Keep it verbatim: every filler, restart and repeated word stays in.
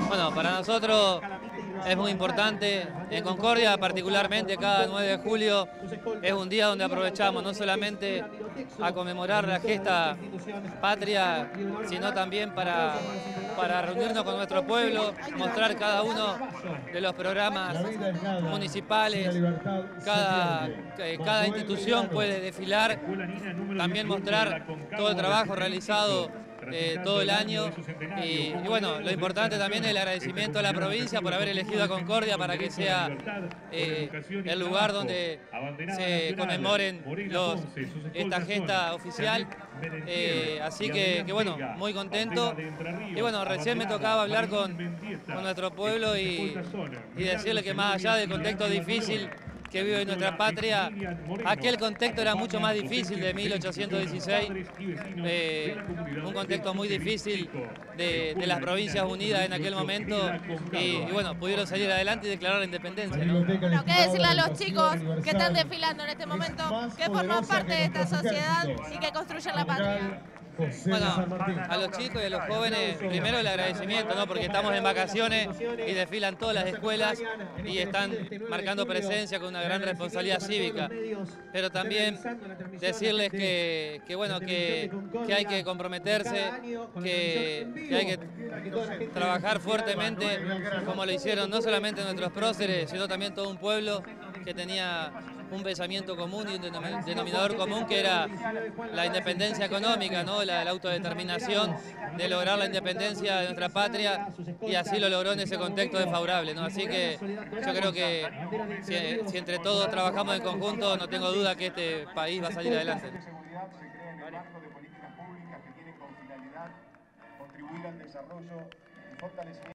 Bueno, para nosotros es muy importante, en Concordia particularmente cada nueve de julio es un día donde aprovechamos no solamente a conmemorar la gesta patria, sino también para, para reunirnos con nuestro pueblo, mostrar cada uno de los programas municipales, cada, cada institución puede desfilar, también mostrar todo el trabajo realizado Eh, todo el año y, y bueno, lo importante también es el agradecimiento a la provincia por haber elegido a Concordia para que sea eh, el lugar donde se conmemoren los, esta gesta oficial, eh, así que, que bueno, muy contento y bueno, recién me tocaba hablar con, con nuestro pueblo y, y decirle que más allá del contexto difícil que vive en nuestra patria, aquel contexto era mucho más difícil de mil ochocientos dieciséis, eh, un contexto muy difícil de, de las Provincias Unidas en aquel momento y, y bueno, pudieron salir adelante y declarar la independencia, ¿no? Bueno, ¿qué decirle a los chicos que están desfilando en este momento, que forman parte de esta sociedad y que construyen la patria? Bueno, a los chicos y a los jóvenes, primero el agradecimiento, ¿no? Porque estamos en vacaciones y desfilan todas las escuelas y están marcando presencia con una gran responsabilidad cívica. Pero también decirles que, que bueno, que, que hay que comprometerse, que, que hay que trabajar fuertemente, como lo hicieron no solamente nuestros próceres, sino también todo un pueblo que tenía un pensamiento común y un denominador común que era la independencia económica, ¿no? la, la autodeterminación de lograr la independencia de nuestra patria y así lo logró en ese contexto desfavorable, ¿no? Así que yo creo que si, si entre todos trabajamos en conjunto, no tengo duda que este país va a salir adelante. Contribuir al desarrollo y fortalecimiento